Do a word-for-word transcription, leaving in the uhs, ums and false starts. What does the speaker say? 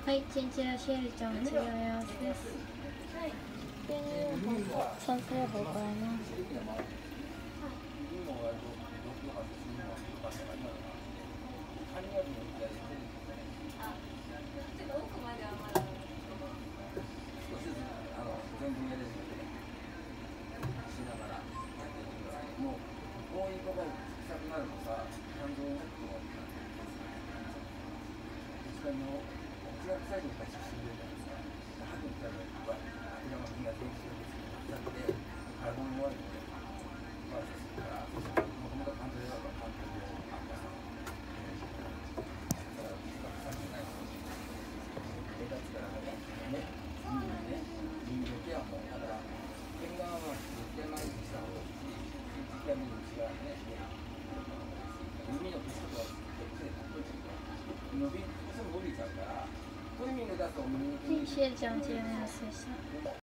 はい、チンチラシエルちゃんの治療合わせです。酸素療法からな。シエルちゃんの治療合わせでした。